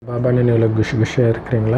பாபா நினைவில் குஷியாக இருக்கிறீங்களா?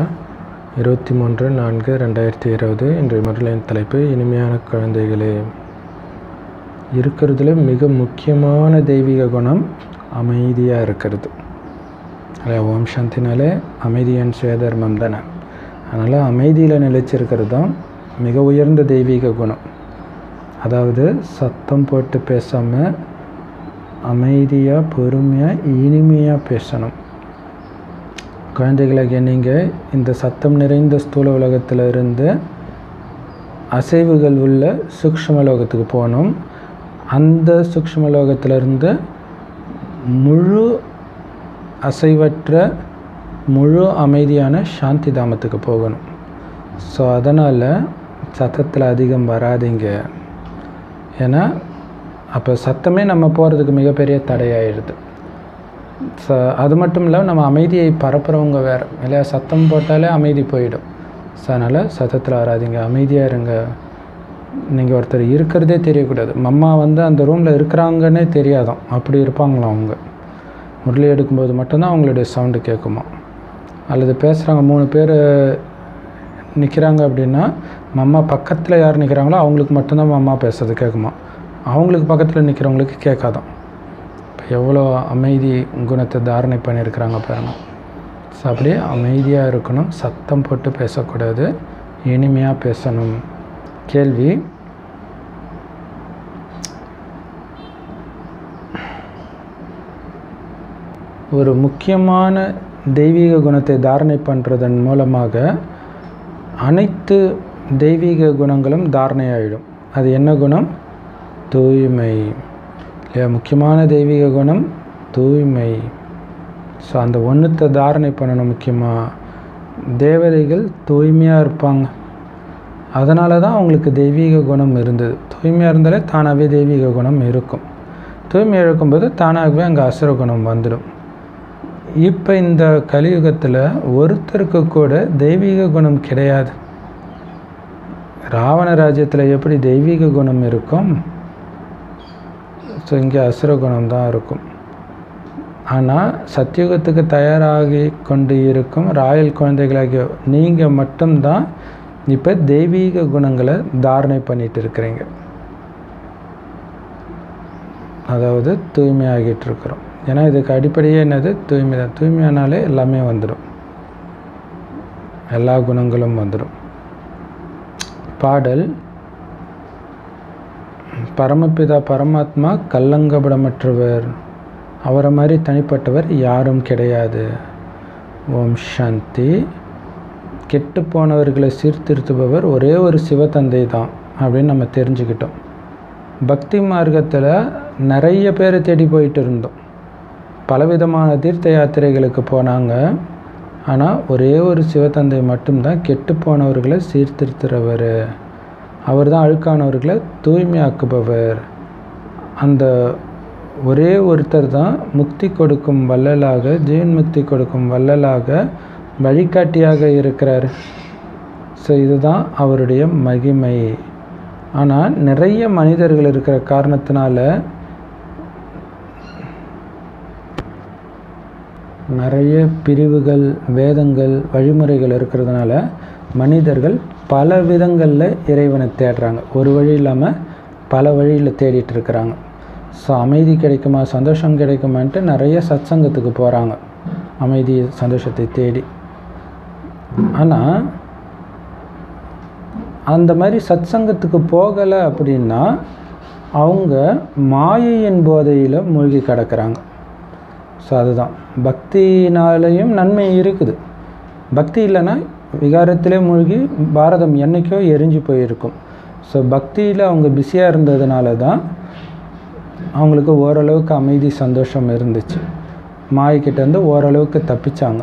23/4/2020 இன்றைய முரளியின் தலைப்பு இனிமையான குழந்தைகளே. இருக்கிறதுல மிக முக்கியமான தெய்வீக குணம் அமைதியாக இருக்கிறது. ஓம் சாந்தினாலே அமைதியின் சுயதர்மம் தானே. அதனால் அமைதியில் நிலைச்சிருக்கிறது தான் மிக உயர்ந்த தெய்வீக குணம். அதாவது சத்தம் போட்டு பேசாமல் அமைதியாக பொறுமையாக இனிமையாக பேசணும். குழந்தைகளுக்கு நீங்கள் இந்த சத்தம் நிறைந்த ஸ்தூல உலகத்தில் இருந்து அசைவுகள் உள்ள சூக்ஷ்ம லோகத்துக்கு போகணும். அந்த சூக்ஷ்ம லோகத்திலிருந்து முழு அசைவற்ற முழு அமைதியான சாந்தி தாமத்துக்கு போகணும். ஸோ அதனால் சத்தத்தில் அதிகம் வராதிங்க. ஏன்னா அப்போ சத்தமே நம்ம போகிறதுக்கு மிகப்பெரிய தடையாயிடுது. அது மட்டும் இல்லாமல் நம்ம அமைதியை பரப்புகிறவங்க வேறு இல்லையா? சத்தம் போட்டாலே அமைதி போயிடும். ஸோ அதனால் சத்தத்தில் வராதிங்க, அமைதியாக இருங்க. நீங்கள் ஒருத்தர் இருக்கிறதே தெரியக்கூடாது. மம்மா அந்த ரூமில் இருக்கிறாங்கன்னே தெரியாதான், அப்படி இருப்பாங்களாம். அவங்க முரளி எடுக்கும்போது மட்டும்தான் அவங்களுடைய சவுண்டு கேட்குமா. அல்லது பேசுகிறாங்க 3 பேர் நிற்கிறாங்க அப்படின்னா மம்மா பக்கத்தில் யார் நிற்கிறாங்களோ அவங்களுக்கு மட்டும்தான் மம்மா பேசுறது கேட்குமா. அவங்களுக்கு பக்கத்தில் நிற்கிறவங்களுக்கு கேட்காதான். எவ்வளோ அமைதி குணத்தை தாரணை பண்ணியிருக்கிறாங்க பாருங்க. ஸோ அப்படியே அமைதியாக இருக்கணும், சத்தம் போட்டு பேசக்கூடாது, இனிமையாக பேசணும். கேள்வி: ஒரு முக்கியமான தெய்வீக குணத்தை தாரணை பண்ணுறதன் மூலமாக அனைத்து தெய்வீக குணங்களும் தாரணையாகிடும். அது என்ன குணம்? தூய்மை. முக்கியமான தெய்வீக குணம் தூய்மை. ஸோ அந்த ஒன்றுத்தை தாரணை பண்ணணும். முக்கியமாக தேவதைகள் தூய்மையாக இருப்பாங்க. அதனால தான் அவங்களுக்கு தெய்வீக குணம் இருந்தது. தூய்மையாக இருந்தாலே தானாகவே தெய்வீக குணம் இருக்கும். தூய்மை இருக்கும்போது தானாகவே அங்கே அசுர குணம் வந்துடும். இப்போ இந்த கலியுகத்தில் ஒருத்தருக்கு கூட தெய்வீக குணம் கிடையாது. ராவண ராஜ்யத்தில் எப்படி தெய்வீக குணம் இருக்கும், ஸோ இங்கே அசுர குணம் தான் இருக்கும். ஆனால் சத்தியுகத்துக்கு தயாராகி கொண்டு இருக்கும் ராயல் குழந்தைகளாகிய நீங்கள் மட்டும்தான் இப்போ தெய்வீக குணங்களை தாரணை பண்ணிட்டு இருக்கிறீங்க. அதாவது தூய்மையாகிட்டு இருக்கிறோம். ஏன்னா இதுக்கு அடிப்படையே என்னது? தூய்மை தான். தூய்மையானாலே எல்லாமே வந்துடும், எல்லா குணங்களும் வந்துடும். பாடல்: பரமபிதா பரமாத்மா கல்லங்கபடமற்றவர், அவரை மாதிரி தனிப்பட்டவர் யாரும் கிடையாது. ஓம் சாந்தி. கெட்டு போனவர்களை சீர்திருத்துபவர் ஒரே ஒரு சிவத்தந்தை தான் அப்படின்னு நம்ம தெரிஞ்சுக்கிட்டோம். பக்தி மார்க்கத்தில் நிறைய பேரை தேடி போயிட்டு இருந்தோம். பலவிதமான தீர்த்த யாத்திரைகளுக்கு போனாங்க. ஆனால் ஒரே ஒரு சிவத்தந்தை மட்டும்தான் கெட்டு போனவர்களை சீர்திருத்துறவர். அவர் தான் அழுக்கானவர்களை தூய்மையாக்குபவர். அந்த ஒரே ஒருத்தர் தான் முக்தி கொடுக்கும் வள்ளலாக, ஜீவன் முக்தி கொடுக்கும் வள்ளலாக, வழிகாட்டியாக இருக்கிறார். ஸோ இதுதான் அவருடைய மகிமை. ஆனால் நிறைய மனிதர்கள் இருக்கிற காரணத்தினால நிறைய பிரிவுகள், வேதங்கள், வழிமுறைகள் இருக்கிறதுனால மனிதர்கள் பல விதங்களில் இறைவனை தேடுறாங்க. ஒரு வழி இல்லாமல் பல வழியில் தேடிட்டு இருக்கிறாங்க. ஸோ அமைதி கிடைக்குமா, சந்தோஷம் கிடைக்குமான்ட்டு நிறைய சத்சங்கத்துக்கு போகிறாங்க, அமைதி சந்தோஷத்தை தேடி. ஆனால் அந்த மாதிரி சத்சங்கத்துக்கு போகலை அப்படின்னா அவங்க மாயையின் போதையில் மூழ்கி கிடக்கிறாங்க. ஸோ அதுதான் பக்தினாலேயும் நன்மை இருக்குது. பக்தி இல்லைன்னா விகாரத்திலே மூழ்கி பாரதம் என்றைக்கோ எரிஞ்சு போயிருக்கும். ஸோ பக்தியில் அவங்க பிஸியாக இருந்ததுனால தான் அவங்களுக்கு ஓரளவுக்கு அமைதி சந்தோஷம் இருந்துச்சு. மாயக்கிட்டேருந்து ஓரளவுக்கு தப்பிச்சாங்க.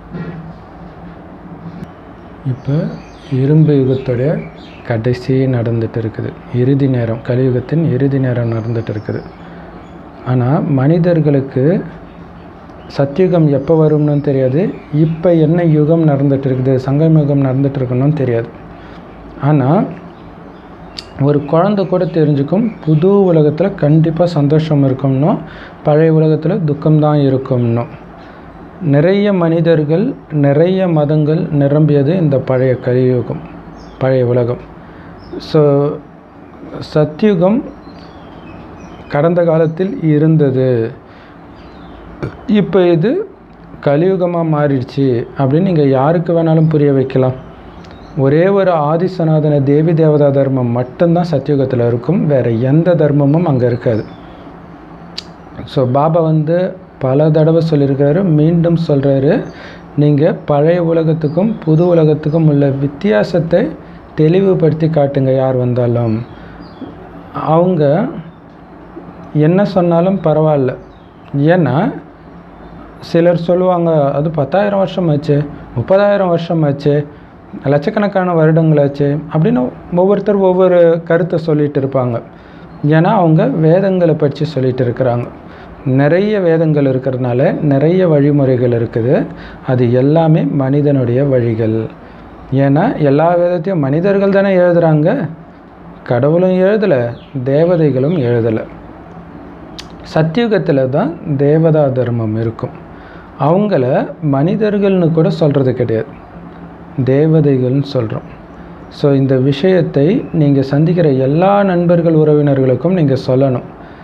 இப்போ இரும்பு யுகத்துடைய கடைசி நடந்துட்டு இருக்குது. இறுதி நேரம், கலியுகத்தின் இறுதி நேரம் நடந்துட்டு இருக்குது. ஆனால் மனிதர்களுக்கு சத்தியுகம் எப்போ வரும்னு தெரியாது. இப்போ என்ன யுகம் நடந்துட்டு இருக்குது, சங்கம் யுகம் நடந்துட்டு இருக்கணும்னு தெரியாது. ஆனால் ஒரு குழந்தை கூட தெரிஞ்சுக்கும், புது உலகத்தில் கண்டிப்பாக சந்தோஷம் இருக்கும்னும், பழைய உலகத்தில் துக்கம்தான் இருக்கும்னும். நிறைய மனிதர்கள், நிறைய மதங்கள் நிரம்பியது இந்த பழைய கலியுகம், பழைய உலகம். ஸோ சத்யுகம் கடந்த காலத்தில் இருந்தது, இப்போ இது கலியுகமாக மாறிடுச்சு அப்படின்னு நீங்கள் யாருக்கு வேணாலும் புரிய வைக்கலாம். ஒரே ஒரு ஆதிசனாதன தேவி தேவதா தர்மம் மட்டும்தான் சத்யுகத்தில் இருக்கும், வேறு எந்த தர்மமும் அங்கே இருக்காது. ஸோ பாபா பல தடவை சொல்லியிருக்காரு, மீண்டும் சொல்கிறாரு, நீங்கள் பழைய உலகத்துக்கும் புது உலகத்துக்கும் உள்ள வித்தியாசத்தை தெளிவுபடுத்தி காட்டுங்க. யார் வந்தாலும் அவங்க என்ன சொன்னாலும் பரவாயில்ல. ஏன்னா சிலர் சொல்லுவாங்க, அது 10,000 வருஷம் ஆச்சு, 30,000 வருஷம் ஆச்சு, லட்சக்கணக்கான வருடங்களாச்சு அப்படின்னு ஒவ்வொருத்தர் ஒவ்வொரு கருத்தை சொல்லிகிட்டு இருப்பாங்க. ஏன்னா அவங்க வேதங்களை பற்றி சொல்லிகிட்டு இருக்கிறாங்க. நிறைய வேதங்கள் இருக்கிறதுனால நிறைய வழிமுறைகள் இருக்குது. அது எல்லாமே மனிதனுடைய வழிகள். ஏன்னா எல்லா வேதத்தையும் மனிதர்கள் தானே எழுதுகிறாங்க, கடவுளும் எழுதலை, தேவதைகளும் எழுதலை. சத்தியுகத்தில் தான் தேவதா தர்மம் இருக்கும். அவங்கள மனிதர்கள்னு கூட சொல்கிறது கிடையாது, தேவதைகள்னு சொல்கிறோம். ஸோ இந்த விஷயத்தை நீங்கள் சந்திக்கிற எல்லா நண்பர்கள் உறவினர்களுக்கும் நீங்கள் சொல்லணும்.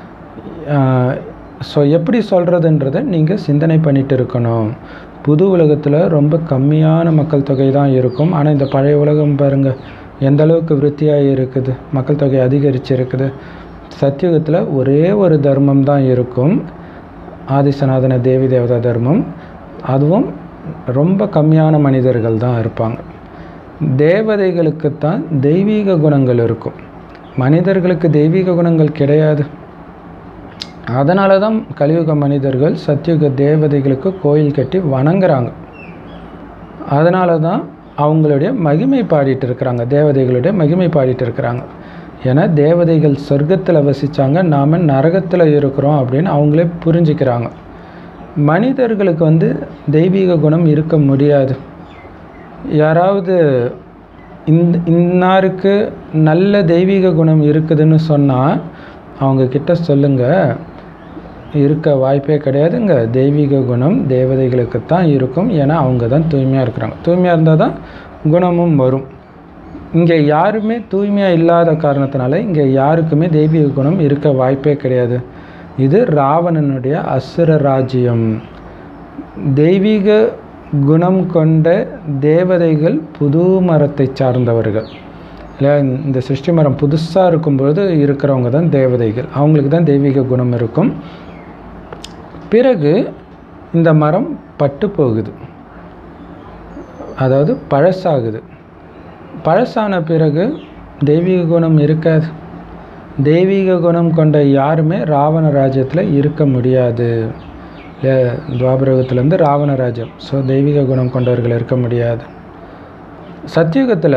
ஸோ எப்படி சொல்கிறதுன்றதை நீங்கள் சிந்தனை பண்ணிகிட்டு இருக்கணும். புது உலகத்தில் ரொம்ப கம்மியான மக்கள் தொகை தான் இருக்கும். ஆனால் இந்த பழைய உலகம் பாருங்கள் எந்த அளவுக்கு விருத்தியாக இருக்குது, மக்கள் தொகை அதிகரித்து இருக்குது. சத்தியுகத்தில் ஒரே ஒரு தர்மம் தான் இருக்கும், ஆதிசனாதன தேவி தேவதா தர்மம். அதுவும் ரொம்ப கம்மியான மனிதர்கள் தான் இருப்பாங்க. தேவதைகளுக்குத்தான் தெய்வீக குணங்கள் இருக்கும், மனிதர்களுக்கு தெய்வீக குணங்கள் கிடையாது. அதனால தான் கலியுக மனிதர்கள் சத்தியுக தேவதைகளுக்கு கோயில் கட்டி வணங்குறாங்க. அதனால தான் அவங்களுடைய மகிமை பாடிட்டு இருக்கிறாங்க, தேவதைகளுடைய மகிமை பாடிட்டு இருக்கிறாங்க. ஏன்னா தேவதைகள் சொர்க்கத்தில் வசித்தாங்க, நாம் நரகத்தில் இருக்கிறோம் அப்படின்னு அவங்களே புரிஞ்சுக்கிறாங்க. மனிதர்களுக்கு தெய்வீக குணம் இருக்க முடியாது. யாராவது இன்னாருக்கு நல்ல தெய்வீக குணம் இருக்குதுன்னு சொன்னால் அவங்கக்கிட்ட சொல்லுங்கள், இருக்க வாய்ப்பே கிடையாதுங்க. தெய்வீக குணம் தேவதைகளுக்கு தான் இருக்கும். ஏன்னா அவங்க தான் தூய்மையாக இருக்கிறாங்க. தூய்மையாக இருந்தால் தான் குணமும் வரும். இங்கே யாருமே தூய்மையாக இல்லாத காரணத்தினால இங்கே யாருக்குமே தெய்வீக குணம் இருக்க வாய்ப்பே கிடையாது. இது ராவணனுடைய அசுர ராஜ்யம். தெய்வீக குணம் கொண்ட தேவதைகள் புது மரத்தை சார்ந்தவர்கள். இல்லை, இந்த சிருஷ்டி மரம் புதுசாக இருக்கும்பொழுது இருக்கிறவங்க தான் தேவதைகள். அவங்களுக்கு தான் தெய்வீக குணம் இருக்கும். பிறகு இந்த மரம் பட்டு போகுது, அதாவது பழசாகுது. பழசான பிறகு தெய்வீக குணம் இருக்காது. தெய்வீக குணம் கொண்ட யாருமே ராவண ராஜ்யத்தில் இருக்க முடியாது. துவாபரகத்துலேருந்து ராவண ராஜ்யம். ஸோ தெய்வீக குணம் கொண்டவர்கள் இருக்க முடியாது. சத்தியுகத்தில்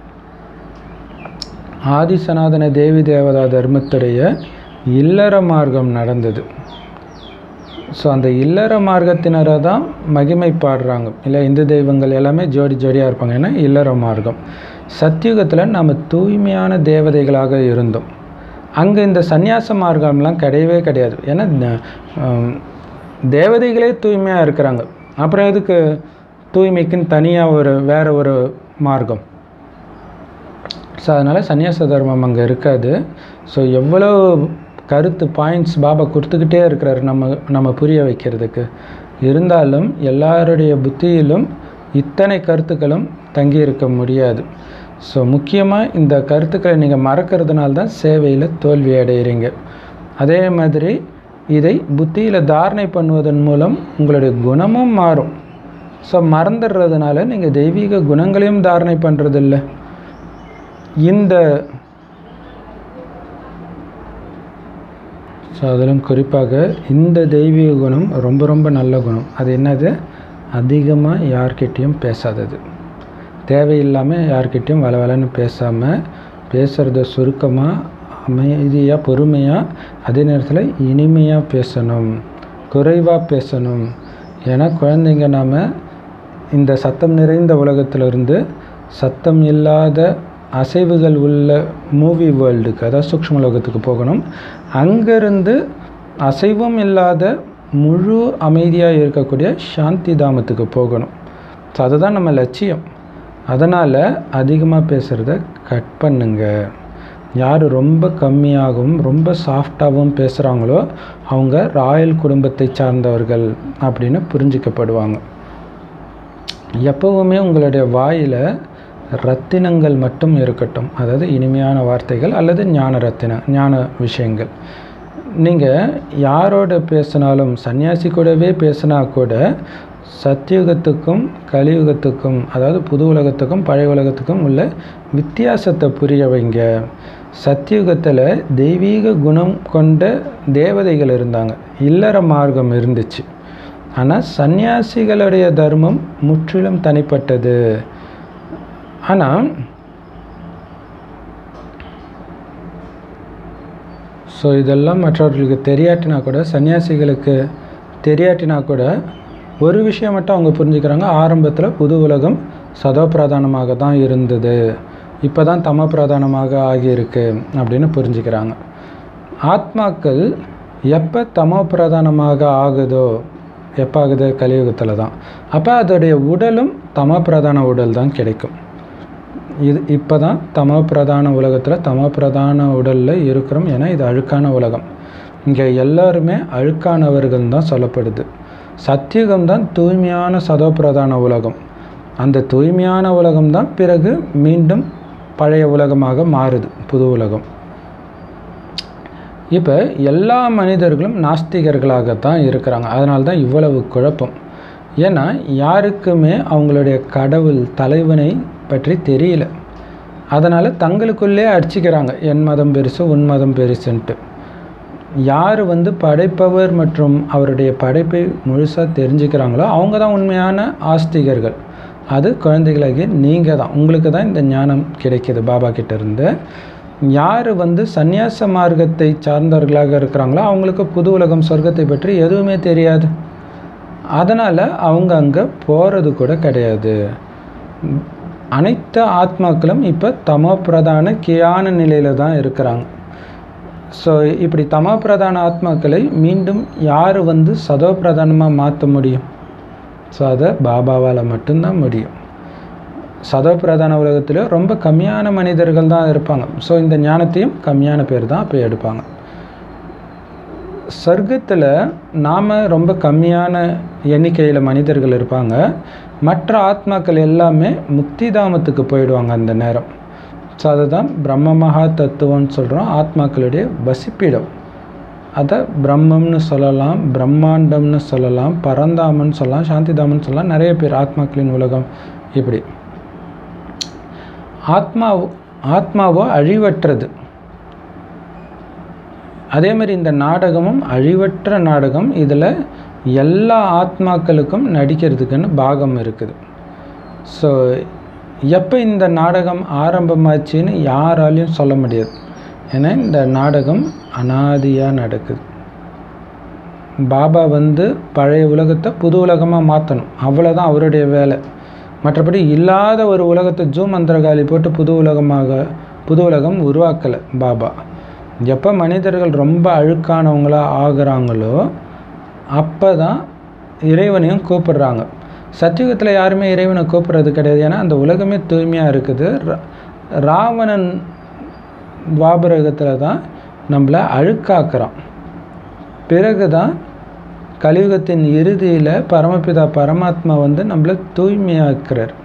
ஆதிசனாதன தேவி தேவதா தர்மத்துடைய இல்லற மார்க்கம் நடந்தது. ஸோ அந்த இல்லற மார்க்கத்தினரை தான் மகிமை பாடுறாங்க. இல்லை, இந்து தெய்வங்கள் எல்லாமே ஜோடி ஜோடியாக இருப்பாங்க. ஏன்னா இல்லற மார்க்கம். சத்தியுகத்தில் நம்ம தூய்மையான தேவதைகளாக இருந்தோம். அங்கே இந்த சந்நியாச மார்க்கம்லாம் கிடையவே கிடையாது. ஏன்னா தேவதைகளே தூய்மையாக இருக்கிறாங்க, அப்புறம் எதுக்கு தூய்மைக்குன்னு தனியாக வேறு ஒரு மார்க்கம்? ஸோ அதனால் சந்நியாச தர்மம் அங்கே இருக்காது. ஸோ எவ்வளோ கருத்து பாயிண்ட்ஸ் பாபா கொடுத்துக்கிட்டே இருக்கிறாரு நம்ம புரிய வைக்கிறதுக்கு. இருந்தாலும் எல்லாருடைய புத்தியிலும் இத்தனை கருத்துக்களும் தங்கி இருக்க முடியாது. ஸோ முக்கியமாக இந்த கருத்துக்களை நீங்கள் மறக்கிறதுனால தான் சேவையில் தோல்வி அடைகிறீங்க. அதே மாதிரி இதை புத்தியில் தாரணை பண்ணுவதன் மூலம் உங்களுடைய குணமும் மாறும். ஸோ மறந்துடுறதுனால நீங்கள் தெய்வீக குணங்களையும் தாரணை பண்ணுறதில்ல. ஸோ அதிலும் குறிப்பாக இந்த தெய்வீக குணம் ரொம்ப ரொம்ப நல்ல குணம். அது என்னது? அதிகமாக யார்கிட்டையும் பேசாதது, தேவையில்லாமல் யார்கிட்டையும் வளவலன்னு பேசாமல், பேசுகிறத சுருக்கமாக, அமைதியாக, பொறுமையாக, அதே நேரத்தில் இனிமையாக பேசணும், குறைவாக பேசணும். ஏன்னா குழந்தைங்க நாம் இந்த சத்தம் நிறைந்த உலகத்திலிருந்து சத்தம் இல்லாத அசைவுகள் உள்ள மூவி வேர்ல்டுக்கு, அதாவது சூக்ஷ்ம உலகத்துக்கு போகணும். அங்கேருந்து அசைவும் இல்லாத முழு அமைதியாக இருக்கக்கூடிய சாந்தி தாமத்துக்கு போகணும். ஸோ அதுதான் நம்ம லட்சியம். அதனால் அதிகமாக பேசுகிறத கட் பண்ணுங்க. யார் ரொம்ப கம்மியாகவும் ரொம்ப சாஃப்டாகவும் பேசுகிறாங்களோ அவங்க ராயல் குடும்பத்தை சார்ந்தவர்கள் அப்படின்னு புரிஞ்சிக்கப்படுவாங்க. எப்போவுமே உங்களுடைய வாயில் ரத்தினங்கள் மட்டும் இருக்கட்டும், அதாவது இனிமையான வார்த்தைகள் அல்லது ஞான விஷயங்கள். நீங்கள் யாரோட பேசினாலும், சன்னியாசி கூடவே பேசினா கூட சத்தியுகத்துக்கும் கலியுகத்துக்கும், அதாவது புது உலகத்துக்கும் பழைய உலகத்துக்கும் உள்ள வித்தியாசத்தை புரிய வைங்க. சத்தியுகத்தில் தெய்வீக குணம் கொண்ட தேவதைகள் இருந்தாங்க, இல்லற மார்க்கம் இருந்துச்சு. ஆனால் சன்னியாசிகளுடைய தர்மம் முற்றிலும் தனிப்பட்டது. ஆனால் ஸோ இதெல்லாம் மற்றவர்களுக்கு தெரியாட்டினா கூட, சன்னியாசிகளுக்கு தெரியாட்டினா கூட ஒரு விஷயம் மட்டும் அவங்க புரிஞ்சுக்கிறாங்க. ஆரம்பத்தில் புது உலகம் சதோ பிரதானமாக தான் இருந்தது, இப்போ தான் தம பிரதானமாக ஆகியிருக்கு அப்படின்னு புரிஞ்சுக்கிறாங்க. ஆத்மாக்கள் எப்போ தமோ பிரதானமாக ஆகுதோ, எப்போ ஆகுது? கலியுகத்தில் தான். அப்போ அதோடைய உடலும் தமோ பிரதான உடல் தான் கிடைக்கும். இப்போ தான் தமோ பிரதான உலகத்தில் தமோ பிரதான உடலில் இருக்கிறோம். ஏன்னா இது அழுக்கான உலகம். இங்கே எல்லாருமே அழுக்கானவர்கள் தான் சொல்லப்படுது. சத்தியுகம் தான் தூய்மையான சதோ பிரதான உலகம். அந்த தூய்மையான உலகம் தான் பிறகு மீண்டும் பழைய உலகமாக மாறுது, புது உலகம். இப்போ எல்லா மனிதர்களும் நாஸ்திகர்களாகத்தான் இருக்கிறாங்க. அதனால தான் இவ்வளவு குழப்பம். ஏன்னா யாருக்குமே அவங்களுடைய கடவுள் தலைவனை பற்றி தெரியல. அதனால் தங்களுக்குள்ளே அடிச்சுக்கிறாங்க, என் மதம் பெருசு உன் மதம் பெருசுன்ட்டு. யார் படைப்பவர் மற்றும் அவருடைய படைப்பை முழுசாக தெரிஞ்சுக்கிறாங்களோ அவங்க தான் உண்மையான ஆஸ்திகர்கள். அது குழந்தைகளாகி நீங்கள் தான். உங்களுக்கு தான் இந்த ஞானம் கிடைக்கிது பாபா கிட்டேருந்து. யார் சந்நியாச மார்க்கத்தை சார்ந்தவர்களாக இருக்கிறாங்களோ அவங்களுக்கு புது உலகம் சொர்க்கத்தை பற்றி எதுவுமே தெரியாது. அதனால் அவங்க அங்கே போகிறது கூட கிடையாது. அனைத்து ஆத்மாக்களும் இப்போ தமோ பிரதான கீழான நிலையில் தான் இருக்கிறாங்க. ஸோ இப்படி தமோ பிரதான ஆத்மாக்களை மீண்டும் யார் சதோ பிரதானமாக மாற்ற முடியும்? ஸோ அதை பாபாவால் மட்டும்தான் முடியும். சதோ பிரதான உலகத்தில் ரொம்ப கம்மியான மனிதர்கள் தான் இருப்பாங்க. ஸோ இந்த ஞானத்தையும் கம்மியான பேர் தான் அப்போ எடுப்பாங்க. சொர்க்கத்தில் நாம் ரொம்ப கம்மியான எண்ணிக்கையில் மனிதர்கள் இருப்பாங்க. மற்ற ஆத்மாக்கள் எல்லாமே முக்தி தாமத்துக்கு போயிடுவாங்க அந்த நேரம். ஸோ அதுதான் பிரம்ம மகா தத்துவம்னு சொல்கிறோம், ஆத்மாக்களுடைய வசிப்பிடம். அதை பிரம்மம்னு சொல்லலாம், பிரம்மாண்டம்னு சொல்லலாம், பரந்தாமன்னு சொல்லலாம், சாந்திதாமன்னு சொல்லலாம். நிறைய பேர் ஆத்மாக்களின் உலகம். இப்படி ஆத்மாவோ அழிவற்றது. அதே மாதிரி இந்த நாடகமும் அழிவற்ற நாடகம். இதில் எல்லா ஆத்மாக்களுக்கும் நடிக்கிறதுக்குன்னு பாகம் இருக்குது. ஸோ எப்போ இந்த நாடகம் ஆரம்பமாச்சுன்னு யாராலையும் சொல்ல முடியாது. ஏன்னா இந்த நாடகம் அனாதியாக நடக்குது. பாபா பழைய உலகத்தை புது உலகமாக மாற்றணும், அவ்வளோதான் அவருடைய வேலை. மற்றபடி இல்லாத ஒரு உலகத்தை ஜூம் மந்திரகாலி போட்டு புது உலகம் உருவாக்கலை பாபா. எப்போ மனிதர்கள் ரொம்ப அழுக்கானவங்களாக ஆகிறாங்களோ அப்போ தான் இறைவனையும் கூப்பிடுறாங்க. சத்தியுகத்தில் யாருமே இறைவனை கூப்பிட்றது கிடையாது. ஏன்னா அந்த உலகமே தூய்மையாக இருக்குது. ராவணன் துவாபரகத்தில் தான் நம்மளை அழுக்காக்குறான். பிறகு தான் கலியுகத்தின் இறுதியில் பரமபிதா பரமாத்மா நம்மளை தூய்மையாக்குறார்.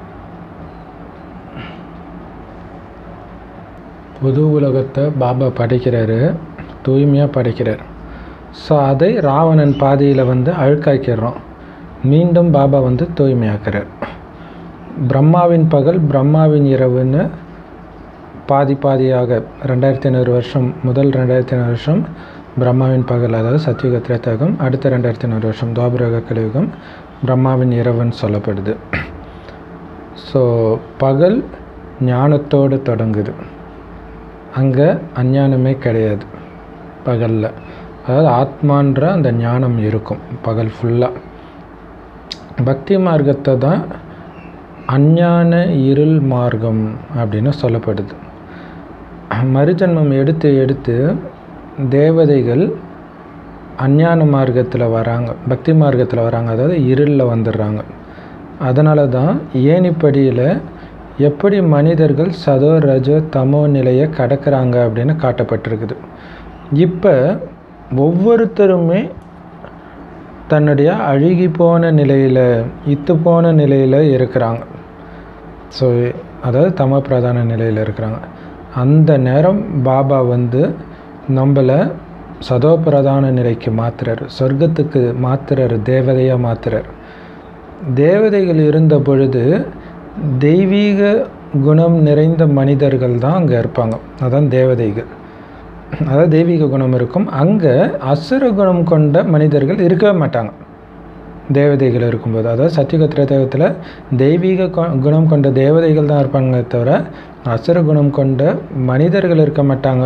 புது உலகத்தை பாபா படைக்கிறாரு, தூய்மையாக படைக்கிறார். ஸோ அதை ராவணன் பாதியில் அழுக்காக்கிறோம். மீண்டும் பாபா தூய்மையாக்குறார். பிரம்மாவின் பகல் பிரம்மாவின் இரவுன்னு பாதியாக 2500 வருஷம், முதல் 2500 வருஷம் பிரம்மாவின் பகல், அதாவது சத்தியுக திரேதாயுகம். அடுத்த 2500 வருஷம் துவாபரக கலியுகம் பிரம்மாவின் இரவுன்னு சொல்லப்படுது. ஸோ பகல் ஞானத்தோடு தொடங்குது. அங்கே அஞ்ஞானமே கிடையாது பகலில். அதாவது ஆத்மான்ற அந்த ஞானம் இருக்கும் பகல் ஃபுல்லாக. பக்தி மார்க்கத்தை தான் அஞ்ஞான இருள் மார்க்கம் அப்படின்னு சொல்லப்படுது. மறுஜன்மம் எடுத்து தேவதைகள் அஞ்ஞான மார்க்கத்தில் வராங்க, பக்தி மார்க்கத்தில் வராங்க, அதாவது இருளில் வந்துடுறாங்க. அதனால தான் ஏணிப்படியில் எப்படி மனிதர்கள் சதோ ரஜோ தமோ நிலையை கடக்கிறாங்க அப்படின்னு காட்டப்பட்டிருக்குது. இப்போ ஒவ்வொருத்தருமே தன்னுடைய அழுகி போன நிலையில், இத்து போன நிலையில் இருக்கிறாங்க. ஸோ அதாவது தமோ பிரதான நிலையில் இருக்கிறாங்க. அந்த நேரம் பாபா வந்து நம்மளை சதோ பிரதான நிலைக்கு மாற்றுறார், சொர்க்கத்துக்கு மாற்றுறார், தேவதையாக மாற்றுறார். தேவதைகள் இருந்த பொழுது தெய்வீக குணம் நிறைந்த மனிதர்கள் தான் அங்கே இருப்பாங்க, அதான் தேவதைகள். அதாவது தெய்வீக குணம் இருக்கும். அங்கே அசுர குணம் கொண்ட மனிதர்கள் இருக்கவே மாட்டாங்க தேவதைகள் இருக்கும்போது. அதாவது சத்தியுக திரேதாயுகத்தில் தெய்வீக குணம் கொண்ட தேவதைகள் தான் இருப்பாங்க தவிர அசுர குணம் கொண்ட மனிதர்கள் இருக்க மாட்டாங்க.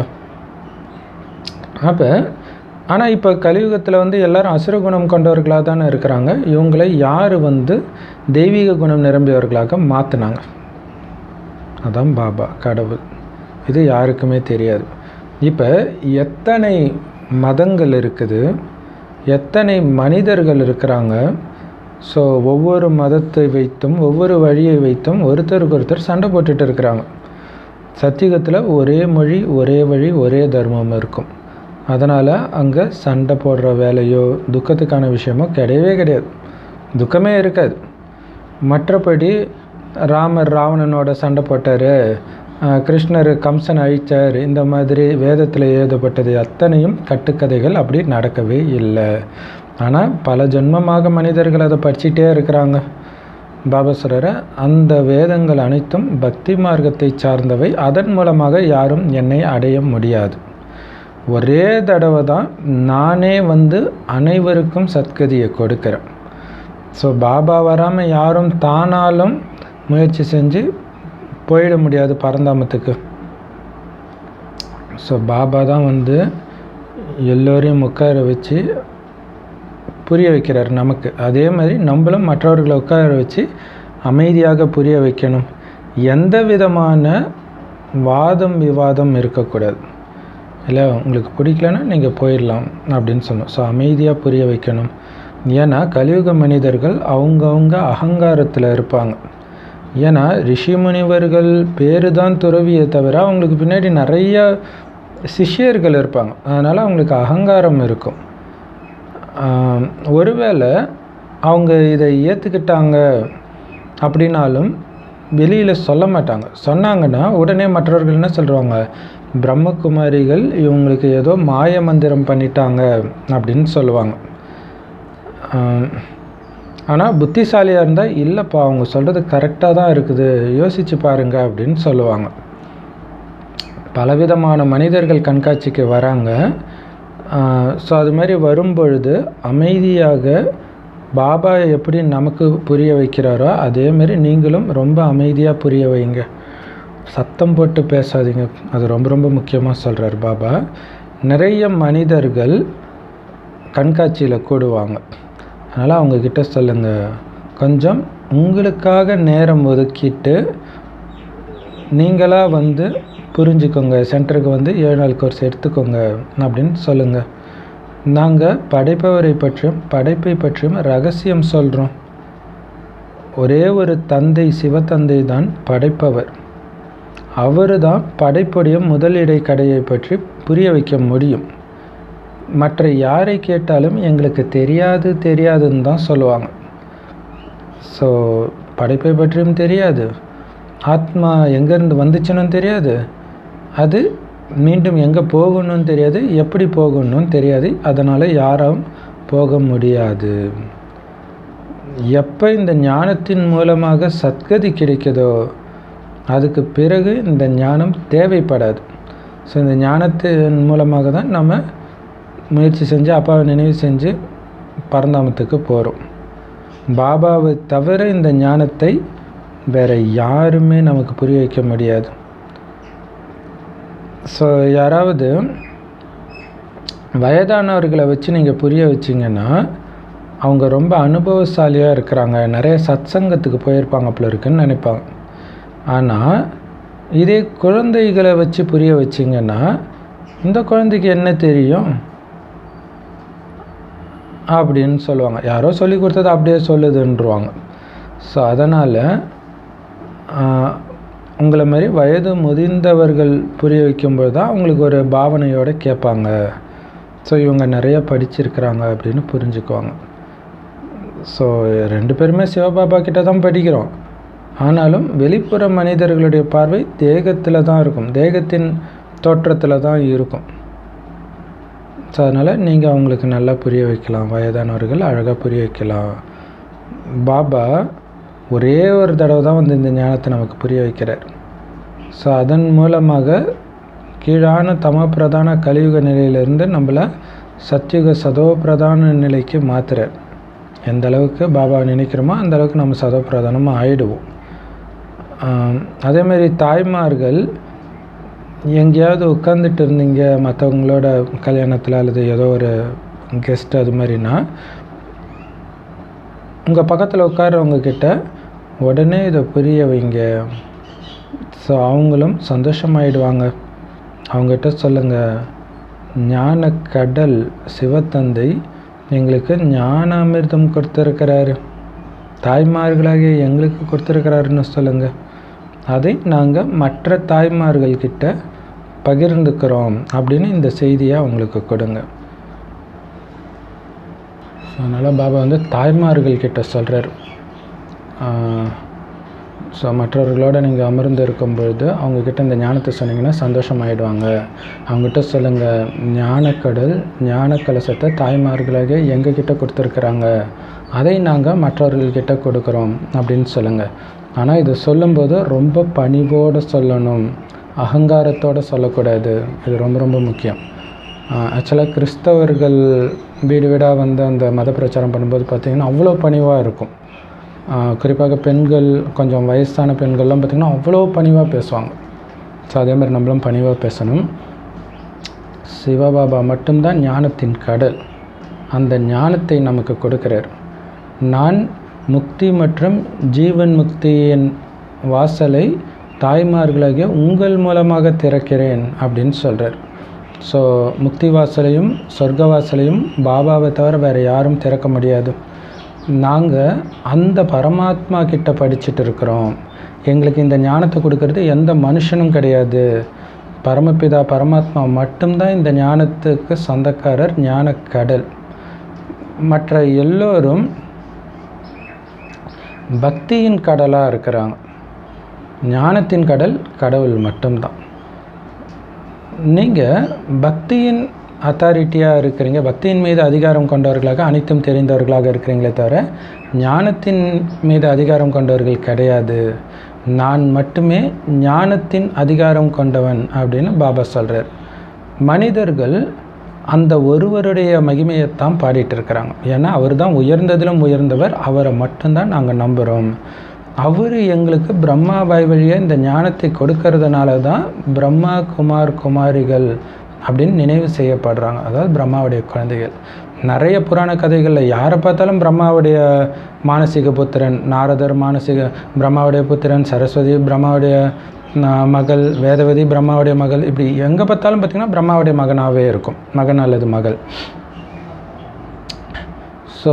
அப்போ ஆனால் இப்போ கலியுகத்தில் வந்து எல்லோரும் அசுர குணம் கொண்டவர்களாக தானே இருக்கிறாங்க. இவங்களை யார் வந்து தெய்வீக குணம் நிரம்பியவர்களாக மாற்றினாங்க? அதான் பாபா, கடவுள். இது யாருக்குமே தெரியாது. இப்போ எத்தனை மதங்கள் இருக்குது, எத்தனை மனிதர்கள் இருக்கிறாங்க. ஸோ ஒவ்வொரு மதத்தை வைத்தும் ஒவ்வொரு வழியை வைத்தும் ஒருத்தருக்கு ஒருத்தர் சண்டை போட்டுட்டு இருக்கிறாங்க. சத்தியுகத்தில் ஒரே மொழி, ஒரே வழி, ஒரே தர்மம் இருக்கும். அதனால் அங்கே சண்டை போடுற வேலையோ துக்கத்துக்கான விஷயமோ கிடையவே கிடையாது, துக்கமே இருக்காது. மற்றபடி ராமர் ராவணனோட சண்டை போட்டார், கிருஷ்ணர் கம்சன் அழித்தார், இந்த மாதிரி வேதத்தில் எழுதப்பட்டது அத்தனையும் கட்டுக்கதைகள். அப்படி நடக்கவே இல்லை. ஆனால் பல ஜென்மமாக மனிதர்கள் அதை படிச்சுட்டே இருக்கிறாங்க. பாபா சொல்கிற அந்த வேதங்கள் அனைத்தும் பக்தி மார்க்கத்தை சார்ந்தவை. அதன் மூலமாக யாரும் என்னை அடைய முடியாது. ஒரே தடவை தான் நானே வந்து அனைவருக்கும் சத்கதியை கொடுக்குறேன். ஸோ பாபா வராமல் யாரும் தானாலும் முயற்சி செஞ்சு போயிட முடியாது பரந்தாமத்துக்கு. ஸோ பாபா தான் வந்து எல்லோரையும் உட்கார வச்சு புரிய வைக்கிறார் நமக்கு. அதே மாதிரி நம்மளும் மற்றவர்களை உட்கார வச்சு அமைதியாக புரிய வைக்கணும். எந்த விதமான வாதம் விவாதம் இருக்கக்கூடாது. இல்லை உங்களுக்கு பிடிக்கலன்னா நீங்கள் போயிடலாம் அப்படின்னு சொன்னோம். ஸோ அமைதியாக புரிய வைக்கணும். ஏன்னா கலியுக மனிதர்கள் அவங்கவுங்க அகங்காரத்தில் இருப்பாங்க. ஏன்னா ரிஷி முனிவர்கள் பேரு தான் துறவியை தவிர அவங்களுக்கு பின்னாடி நிறைய சிஷ்யர்கள் இருப்பாங்க. அதனால் அவங்களுக்கு அகங்காரம் இருக்கும். ஒருவேளை அவங்க இதை ஏற்றுக்கிட்டாங்க அப்படின்னாலும் வெளியில் சொல்ல மாட்டாங்க. சொன்னாங்கன்னா உடனே மற்றவர்கள் என்ன சொல்கிறாங்க, பிரம்மகுமாரிகள் இவங்களுக்கு ஏதோ மாய மந்திரம் பண்ணிட்டாங்க அப்படின்னு சொல்லுவாங்க. ஆனால் புத்திசாலியாக இருந்தால் இல்லைப்பா அவங்க சொல்கிறது கரெக்டாக தான் இருக்குது, யோசித்து பாருங்கள் அப்படின்னு சொல்லுவாங்க. பலவிதமான மனிதர்கள் கண்காட்சிக்கு வராங்க. ஸோ அது மாதிரி வரும்பொழுது அமைதியாக பாபா எப்படி நமக்கு புரிய வைக்கிறாரோ அதேமாரி நீங்களும் ரொம்ப அமைதியாக புரிய வைங்க. சத்தம் போட்டு பேசாதீங்க. அது ரொம்ப ரொம்ப முக்கியமாக சொல்கிறார் பாபா. நிறைய மனிதர்கள் கண்காட்சியில் கூடுவாங்க. அதனால் அவங்கக்கிட்ட சொல்லுங்கள், கொஞ்சம் உங்களுக்காக நேரம் ஒதுக்கிட்டு நீங்களாக வந்து புரிஞ்சுக்கோங்க, சென்டருக்கு வந்து 7 நாள் கோர்ஸ் எடுத்துக்கோங்க அப்படின்னு சொல்லுங்கள். நாங்கள் படைப்பவரை பற்றியும் படைப்பை பற்றியும் ரகசியம் சொல்கிறோம். ஒரே ஒரு தந்தை, சிவத்தந்தை தான் படைப்பவர். அவர் தான் படைப்புடைய முதலிடை கடையை பற்றி புரிய வைக்க முடியும். மற்ற யாரை கேட்டாலும் எங்களுக்கு தெரியாது தெரியாதுன்னு தான் சொல்லுவாங்க. ஸோ படைப்பை பற்றியும் தெரியாது, ஆத்மா எங்கேருந்து வந்துச்சுன்னு தெரியாது, அது மீண்டும் எங்கே போகணும்னு தெரியாது, எப்படி போகணும்னு தெரியாது. அதனால் யாரும் போக முடியாது. எப்போ இந்த ஞானத்தின் மூலமாக சத்கதி கிடைக்குதோ அதுக்கு பிறகு இந்த ஞானம் தேவைப்படாது. ஸோ இந்த ஞானத்தின் மூலமாக தான் நம்ம முயற்சி செஞ்சு அப்பாவை நினைவு செஞ்சு பரந்தாமத்துக்கு போகிறோம். பாபாவை தவிர இந்த ஞானத்தை வேறு யாருமே நமக்கு புரிய வைக்க முடியாது. ஸோ யாராவது வயதானவர்களை வச்சு நீங்கள் புரிய வச்சிங்கன்னா அவங்க ரொம்ப அனுபவசாலியாக இருக்கிறாங்க, நிறைய சத்சங்கத்துக்கு போயிருப்பாங்க போல இருக்குன்னு நினைப்பாங்க. ஆனால் இதே குழந்தைகளை வச்சு புரிய வச்சிங்கன்னா இந்த குழந்தைக்கு என்ன தெரியும், அப்படின்னு சொல்லுவாங்க. யாரோ சொல்லி கொடுத்தது அப்படியே சொல்லுதுன்றுவாங்க. ஸோ அதனால் உங்களை மாதிரி வயது முதிர்ந்தவர்கள் புரிய வைக்கும்போது தான் அவங்களுக்கு ஒரு பாவனையோடு கேட்பாங்க. ஸோ இவங்க நிறைய படிச்சிருக்கிறாங்க அப்படின்னு புரிஞ்சுக்குவாங்க. ஸோ 2 பேருமே சிவபாபா கிட்ட தான் படிக்கிறோம். ஆனாலும் வெளிப்புற மனிதர்களுடைய பார்வை தேகத்தில் தான் இருக்கும், தேகத்தின் தோற்றத்தில் தான் இருக்கும். ஸோ அதனால் நீங்கள் அவங்களுக்கு நல்லா புரிய வைக்கலாம், வயதானவர்கள் அழகாக புரிய வைக்கலாம். பாபா ஒரே ஒரு தடவை தான் வந்து இந்த ஞானத்தை நமக்கு புரிய வைக்கிறார். ஸோ அதன் மூலமாக கீழான தம பிரதான கலியுக நிலையிலிருந்து நம்மளை சத்யுக சதோ பிரதான நிலைக்கு மாற்றுறார். எந்த அளவுக்கு பாபா நினைக்கிறோமோ அந்த அளவுக்கு நம்ம சதோ பிரதானமாக ஆகிடுவோம். அதேமாரி தாய்மார்கள் எங்கேயாவது உட்காந்துட்டு இருந்தீங்க மற்றவங்களோட கல்யாணத்தில் அல்லது ஏதோ ஒரு கெஸ்ட் அது மாதிரினா, உங்கள் பக்கத்தில் உட்காரவங்கக்கிட்ட உடனே இதை புரிய வைங்க. ஸோ அவங்களும் சந்தோஷமாயிடுவாங்க. அவங்ககிட்ட சொல்லுங்கள், ஞான கடல் சிவத்தந்தை எங்களுக்கு ஞான அமிர்தம் கொடுத்துருக்கிறாரு, தாய்மார்களாகிய எங்களுக்கு கொடுத்துருக்கிறாருன்னு சொல்லுங்கள். அதை நாங்கள் மற்ற தாய்மார்கள்கிட்ட பகிர்ந்துக்கிறோம் அப்படின்னு இந்த செய்தியை அவங்களுக்கு கொடுங்க. அதனால் பாபா வந்து தாய்மார்கள்கிட்ட சொல்கிறார். ஸோ மற்றவர்களோடு நீங்கள் அமர்ந்து இருக்கும்பொழுது அவங்கக்கிட்ட இந்த ஞானத்தை சொன்னீங்கன்னா சந்தோஷமாயிடுவாங்க. அவங்ககிட்ட சொல்லுங்கள், ஞானக்கடல் ஞான கலசத்தை தாய்மார்களாக எங்ககிட்ட கொடுத்துருக்குறாங்க, அதை நாங்கள் மற்றவர்கள்கிட்ட கொடுக்குறோம் அப்படின்னு சொல்லுங்கள். ஆனால் இது சொல்லும்போது ரொம்ப பணிவோடு சொல்லணும், அகங்காரத்தோடு சொல்லக்கூடாது. இது ரொம்ப ரொம்ப முக்கியம். ஆக்சுவலாக கிறிஸ்தவர்கள் வீடு வீடாக வந்து அந்த மத பிரச்சாரம் பண்ணும்போது பார்த்திங்கன்னா அவ்வளோ பணிவாக இருக்கும். குறிப்பாக பெண்கள், கொஞ்சம் வயசான பெண்கள்லாம் பார்த்திங்கன்னா அவ்வளோ பணிவாக பேசுவாங்க. ஸோ அதேமாதிரி நம்மளும் பணிவாக பேசணும். சிவபாபா மட்டும்தான் ஞானத்தின் கடல். அந்த ஞானத்தை நமக்கு கொடுக்கிறார். நான் முக்தி மற்றும் ஜீவன் முக்தியின் வாசலை தாய்மார்களாகிய உங்கள் மூலமாக திறக்கிறேன் அப்படின்னு சொல்கிறார். ஸோ முக்தி வாசலையும் சொர்க்க வாசலையும் பாபாவை தவிர வேறு யாரும் திறக்க முடியாது. நாங்கள் அந்த பரமாத்மா கிட்ட படிச்சுட்டு இருக்கிறோம். எங்களுக்கு இந்த ஞானத்தை கொடுக்கறது எந்த மனுஷனும் கிடையாது, பரமபிதா பரமாத்மா மட்டும்தான் இந்த ஞானத்துக்கு சொந்தக்காரர், ஞான கடல். மற்ற எல்லோரும் பக்தியின் கடலாக இருக்கிறாங்க. ஞானத்தின் கடல் கடவுள் மட்டும்தான். நீங்கள் பக்தியின் அத்தாரிட்டியாக இருக்கிறீங்க, பக்தியின் மீது அதிகாரம் கொண்டவர்களாக, அனைத்தும் தெரிந்தவர்களாக இருக்கிறீங்களே தவிர ஞானத்தின் மீது அதிகாரம் கொண்டவர்கள் கிடையாது. நான் மட்டுமே ஞானத்தின் அதிகாரம் கொண்டவன் அப்படின்னு பாபா சொல்கிறார். மனிதர்கள் அந்த ஒருவருடைய மகிமையைத்தான் பாடிட்டு இருக்கிறாங்க. ஏன்னா அவர் தான் உயர்ந்ததிலும் உயர்ந்தவர், அவரை மட்டும்தான் நாங்கள் நம்புகிறோம். அவர் எங்களுக்கு பிரம்மா பாய் வழியாக இந்த ஞானத்தை கொடுக்கறதுனால தான் பிரம்மா குமார் குமாரிகள் அப்படின்னு நினைவு செய்யப்படுறாங்க. அதாவது பிரம்மாவுடைய குழந்தைகள். நிறைய புராண கதைகளில் யாரை பார்த்தாலும் பிரம்மாவுடைய மானசீக புத்திரன், நாரதர் மானசீக பிரம்மாவுடைய புத்திரன், சரஸ்வதி பிரம்மாவுடைய மகள், வேதவதி பிரம்மாவுடைய மகள், இப்படி எங்கே பார்த்தாலும் பார்த்திங்கன்னா பிரம்மாவுடைய மகனாகவே இருக்கும், மகன் அல்லது மகள். ஸோ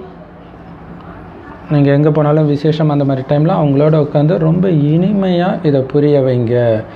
நீங்கள் எங்கே போனாலும் விசேஷம் அந்த மாதிரி டைமில் அவங்களோட உட்காந்து ரொம்ப இனிமையாக இதை புரிய வைங்க.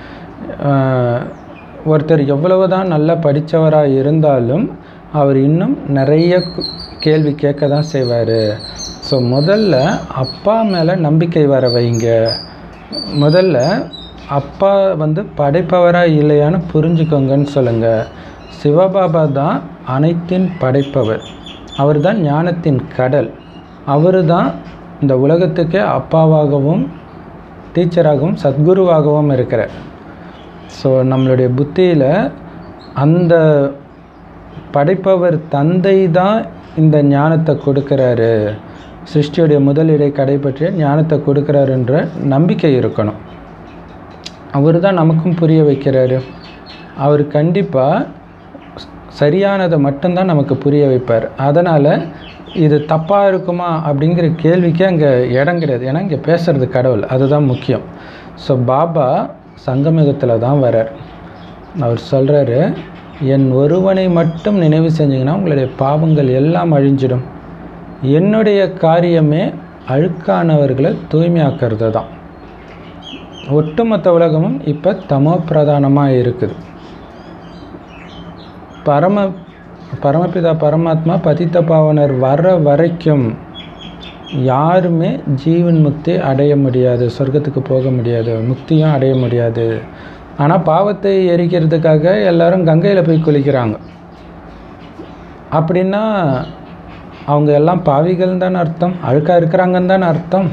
ஒருத்தர் எவ்வளவு தான் நல்லா படித்தவராக இருந்தாலும் அவர் இன்னும் நிறைய கேள்வி கேட்க தான் செய்வார். ஸோ முதல்ல அப்பா மேலே நம்பிக்கை வர வைங்க. முதல்ல அப்பா வந்து படைப்பவராக இல்லையான்னு புரிஞ்சுக்கோங்கன்னு சொல்லுங்கள். சிவபாபா தான் அனைத்தின் படைப்பவர், அவர் தான் ஞானத்தின் கடல், அவர் தான் இந்த உலகத்துக்கே அப்பாவாகவும் டீச்சராகவும் சத்குருவாகவும் இருக்கிறார். ஸோ நம்மளுடைய புத்தியில் அந்த படைப்பவர் தந்தை தான் இந்த ஞானத்தை கொடுக்குறாரு, சிருஷ்டியுடைய முதலிடை கடைப்பற்றிய ஞானத்தை கொடுக்குறாருன்ற நம்பிக்கை இருக்கணும். அவர் தான் நமக்கும் புரிய வைக்கிறாரு. அவர் கண்டிப்பாக சரியானதை மட்டும்தான் நமக்கு புரிய வைப்பார். அதனால் இது தப்பாக இருக்குமா அப்படிங்கிற கேள்விக்கே அங்கே இடம் கிடையாது. ஏன்னா இங்கே பேசுகிறது கடவுள், அதுதான் முக்கியம். ஸோ பாபா சங்கமிகத்தில் தான் வரார். அவர் சொல்கிறாரு, என் ஒருவனை மட்டும் நினைவு செஞ்சிங்கன்னா உங்களுடைய பாவங்கள் எல்லாம் அழிஞ்சிடும். என்னுடைய காரியமே அழுக்கானவர்களை தூய்மையாக்கிறது தான். ஒட்டுமொத்த உலகமும் இப்போ தமோ பிரதானமாக இருக்குது. பரமபிதா பரமாத்மா பதித்த பாவனர் வர வரைக்கும் யாருமே ஜீவன் முக்தி அடைய முடியாது, சொர்க்கத்துக்கு போக முடியாது, முக்தியும் அடைய முடியாது. ஆனால் பாவத்தை எரிக்கிறதுக்காக எல்லாரும் கங்கையில் போய் குளிக்கிறாங்க. அப்படின்னா அவங்க எல்லாம் பாவிகள் தான் அர்த்தம், அழுக்காக இருக்கிறாங்கன்னு தான் அர்த்தம்.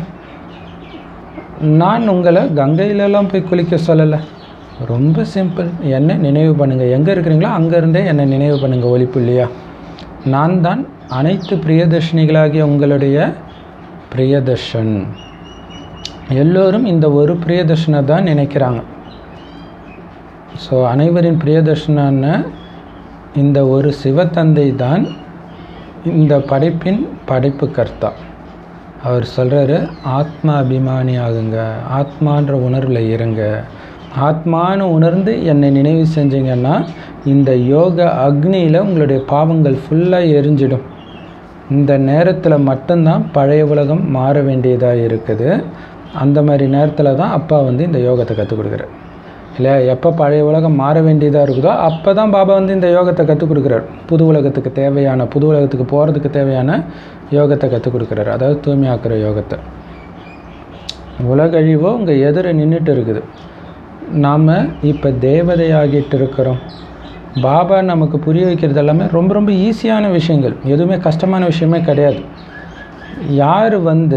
நான் உங்களை கங்கையிலலாம் போய் குளிக்க சொல்லலை. ரொம்ப சிம்பிள். என்னை நினைவு பண்ணுங்கள். எங்கே இருக்கிறீங்களோ அங்கேருந்தே என்னை நினைவு பண்ணுங்கள். ஒளிப்புள்ளியா நான் தான் அனைத்து பிரியதர்ஷினிகளாகிய உங்களுடைய பிரியதர்ஷன். எல்லோரும் இந்த ஒரு பிரியதர்ஷனை தான் நினைக்கிறாங்க. ஸோ அனைவரின் பிரியதர்ஷனான இந்த ஒரு சிவத்தந்தை தான் இந்த படைப்பின் படைப்பு கர்த்தா. அவர் சொல்கிறாரு, ஆத்மா அபிமானி ஆகுங்க, ஆத்மான்ற உணர்வில் இருங்க. ஆத்மானு உணர்ந்து என்னை நினைவு செஞ்சீங்கன்னா இந்த யோக அக்னியில் உங்களுடைய பாவங்கள் ஃபுல்லாக எரிஞ்சிடும். இந்த நேரத்தில் மட்டும்தான் பழைய உலகம் மாற வேண்டியதாக இருக்குது. அந்த மாதிரி நேரத்தில் தான் அப்பா இந்த யோகத்தை கற்றுக் கொடுக்குறார் இல்லையா? எப்போ பழைய உலகம் மாற வேண்டியதாக இருக்குதோ அப்போ தான் பாபா இந்த யோகத்தை கற்றுக் கொடுக்குறார். புது உலகத்துக்கு தேவையான, புது உலகத்துக்கு போகிறதுக்கு தேவையான யோகத்தை கற்றுக் கொடுக்குறாரு. அதாவது தூய்மையாக்குற யோகத்தை. உலகழிவோ உங்கள் எதிர நின்றுட்டு இருக்குது. நாம் இப்போ தேவதையாகிட்டு இருக்கிறோம். பாபா நமக்கு புரிய வைக்கிறது எல்லாமே ரொம்ப ரொம்ப ஈஸியான விஷயங்கள், எதுவுமே கஷ்டமான விஷயமே கிடையாது. யார்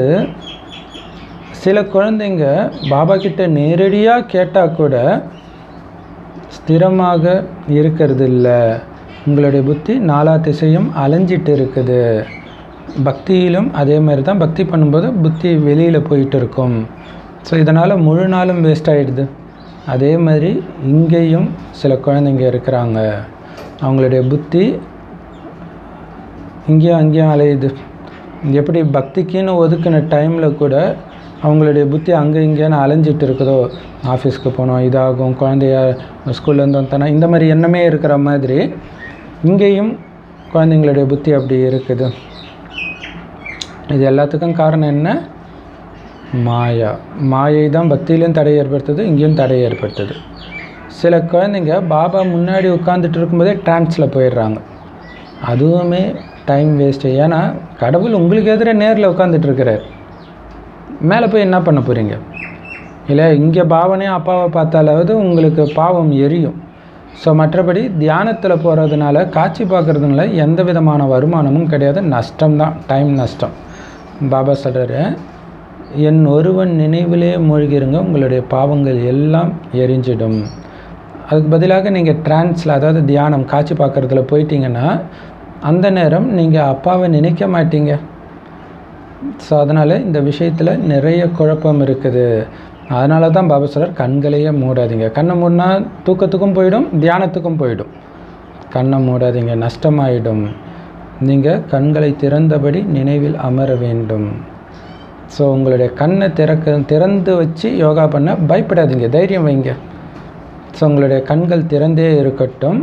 சில குழந்தைங்க பாபா கிட்ட நேரடியாக கேட்டால் கூட ஸ்திரமாக இருக்கிறது இல்லை. உங்களுடைய புத்தி நாலா திசையும் அலைஞ்சிட்டு இருக்குது. பக்தியிலும் அதே மாதிரி தான். பக்தி பண்ணும்போது புத்தி வெளியில் போயிட்டு இருக்கும். ஸோ இதனால் முழு நாளும் வேஸ்ட் ஆகிடுது. அதே மாதிரி இங்கேயும் சில குழந்தைங்க இருக்கிறாங்க, அவங்களுடைய புத்தி இங்கேயும் அங்கேயும் அலையுது. எப்படி பக்திக்குன்னு ஒதுக்கின டைமில் கூட அவங்களுடைய புத்தி அங்கே இங்கேன்னு அலைஞ்சிட்டு இருக்குதோ, ஆஃபீஸ்க்கு போனோம், இதாகும், குழந்தைய ஸ்கூல்லேருந்து வந்தானா, இந்த மாதிரி எண்ணமே இருக்கிற மாதிரி இங்கேயும் குழந்தைங்களுடைய புத்தி அப்படி இருக்குது. இது எல்லாத்துக்கும் காரணம் என்ன? மாயா. மாயை தான் பக்தியிலையும் தடை ஏற்படுத்துது, இங்கேயும் தடை ஏற்படுத்துது. சில குழந்தைங்க பாபா முன்னாடி உட்காந்துட்டு இருக்கும்போதே ட்ரான்ஸில் போயிடுறாங்க. அதுவுமே டைம் வேஸ்ட்டு. ஏன்னா கடவுள் உங்களுக்கு எதிராக நேரில் உட்காந்துட்ருக்கிறார். மேலே போய் என்ன பண்ண போகிறீங்க? இல்லை, இங்கே பாவனையும் அப்பாவை பார்த்தாலாவது உங்களுக்கு பாவம் எரியும். ஸோ மற்றபடி தியானத்தில் போகிறதுனால, காட்சி பார்க்குறதுனால எந்த விதமான வருமானமும் கிடையாது, நஷ்டம்தான், டைம் நஷ்டம். பாபா சொல்கிறாரு, என் ஒருவன் நினைவிலே மூழ்கிருங்க, உங்களுடைய பாவங்கள் எல்லாம் எரிஞ்சிடும். அதுக்கு பதிலாக நீங்கள் ட்ரான்ஸில், அதாவது தியானம், காட்சி பார்க்குறதுல போயிட்டீங்கன்னா அந்த நேரம் நீங்கள் அப்பாவை நினைக்க மாட்டீங்க. ஸோ அதனால் இந்த விஷயத்தில் நிறைய குழப்பம் இருக்குது. அதனால தான் பாபா சொல்கிறார், கண்களையே மூடாதீங்க. கண்ணை மூடினா தூக்கத்துக்கும் போயிடும், தியானத்துக்கும் போயிடும். கண்ணை மூடாதீங்க, நஷ்டமாயிடும். நீங்கள் கண்களை திறந்தபடி நினைவில் அமர வேண்டும். ஸோ உங்களுடைய கண்ணை திறந்து வச்சு யோகா பண்ண பயப்படாதீங்க, தைரியம் வைங்க. ஸோ உங்களுடைய கண்கள் திறந்தே இருக்கட்டும்.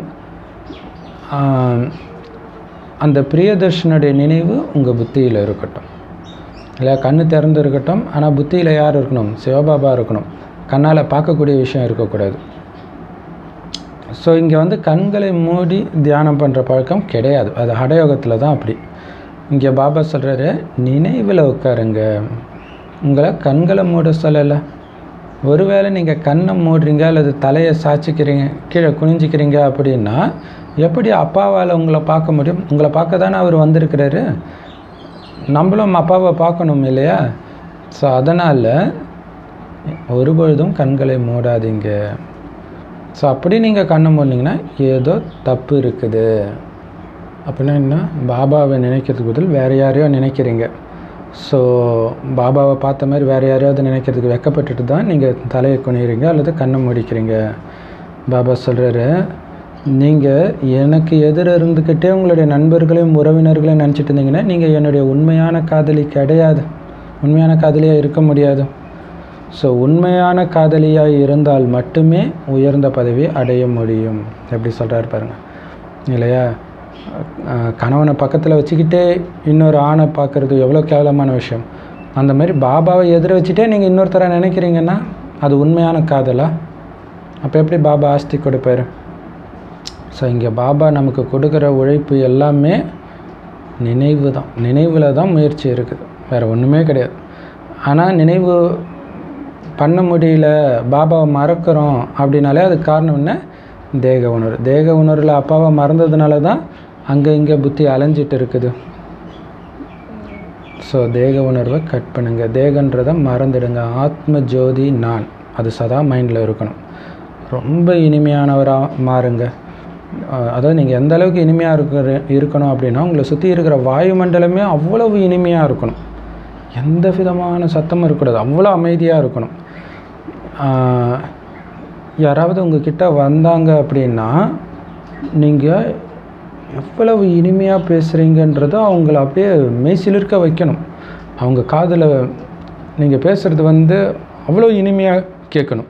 அந்த பிரியதர்ஷனுடைய நினைவு உங்கள் புத்தியில் இருக்கட்டும். இல்லை, கண்ணு திறந்து இருக்கட்டும், ஆனால் புத்தியில் யார் இருக்கணும்? சிவபாபா இருக்கணும். கண்ணால் பார்க்கக்கூடிய விஷயம் இருக்கக்கூடாது. ஸோ இங்கே கண்களை மூடி தியானம் பண்ணுற பழக்கம் கிடையாது. அது ஹடயோகத்தில் தான் அப்படி. இங்கே பாபா சொல்கிறாரு, நினைவில் உட்காருங்க, உங்களை கண்களை மூட சொல்லலை. ஒருவேளை நீங்கள் கண்ணை மூடுறீங்க அல்லது தலையை சாய்ச்சிக்கிறீங்க, கீழே குனிஞ்சிக்கிறீங்க அப்படின்னா எப்படி அப்பாவால் உங்களை பார்க்க முடியும்? உங்களை பார்க்க தானே அவர் வந்திருக்கிறாரு. நம்மளும் அப்பாவை பார்க்கணும் இல்லையா? ஸோ அதனால் ஒருபொழுதும் கண்களை மூடாதீங்க. ஸோ அப்படி நீங்கள் கண்ணை மூடினீங்கன்னா ஏதோ தப்பு இருக்குது. அப்படின்னா என்ன? பாபாவை நினைக்கிறதுக்கு பதில் வேறு யாரையோ நினைக்கிறீங்க. ஸோ பாபாவை பார்த்த மாதிரி வேறு யாரையாவது நினைக்கிறதுக்கு வெக்கப்பட்டுட்டு தான் நீங்கள் தலையை குனிகிறீங்க அல்லது கண்ணை மூடிக்கிறீங்க. பாபா சொல்கிறாரு, நீங்கள் எனக்கு எதிர இருந்துக்கிட்டே உங்களுடைய நண்பர்களையும் உறவினர்களையும் நினச்சிட்டு இருந்தீங்கன்னா நீங்கள் என்னுடைய உண்மையான காதலி கிடையாது, உண்மையான காதலியாக இருக்க முடியாது. ஸோ உண்மையான காதலியாக இருந்தால் மட்டுமே உயர்ந்த பதவியை அடைய முடியும். எப்படி சொல்கிறார் பாருங்கள். இல்லையா? கணவனை பக்கத்தில் வச்சுக்கிட்டே இன்னொரு ஆணை பார்க்குறது எவ்வளோ கேவலமான விஷயம். அந்த மாதிரி பாபாவை எதிர வச்சுட்டே நீங்கள் இன்னொருத்தரை நினைக்கிறீங்கன்னா அது உண்மையான காதலா? அப்போ எப்படி பாபா ஆஸ்தி கொடுப்பார்? ஸோ இங்கே பாபா நமக்கு கொடுக்குற உழைப்பு எல்லாமே நினைவு தான். நினைவில் தான் முயற்சி இருக்குது, வேறு ஒன்றுமே கிடையாது. ஆனால் நினைவு பண்ண முடியல, பாபாவை மறக்கிறோம் அப்படின்னாலே அதுக்கு காரணம் என்ன? தேக உணர்வு. தேக உணர்வில் அப்பாவை மறந்ததுனால தான் அங்கே இங்கே புத்தி அலைஞ்சிட்டு இருக்குது. ஸோ தேக உணர்வை கட் பண்ணுங்க, தேகன்றதை மறந்துடுங்க. ஆத்ம ஜோதி நான், அது சதா மைண்டில் இருக்கணும். ரொம்ப இனிமையானவராக மாறுங்க. அதாவது நீங்கள் எந்த அளவுக்கு இனிமையாக இருக்கணும் அப்படின்னா உங்களை சுற்றி இருக்கிற வாயுமண்டலமே அவ்வளவு இனிமையாக இருக்கணும். எந்த விதமான சத்தமும் இருக்கக்கூடாது, அவ்வளோ அமைதியாக இருக்கணும். யாராவது உங்ககிட்ட வந்தாங்க அப்படின்னா நீங்கள் எவ்வளவு இனிமையாக பேசுகிறீங்கன்றதை அவங்கள அப்படியே மெய்சிலிருக்க வைக்கணும். அவங்க காதில் நீங்கள் பேசுகிறது அவ்வளோ இனிமையாக கேட்கணும்.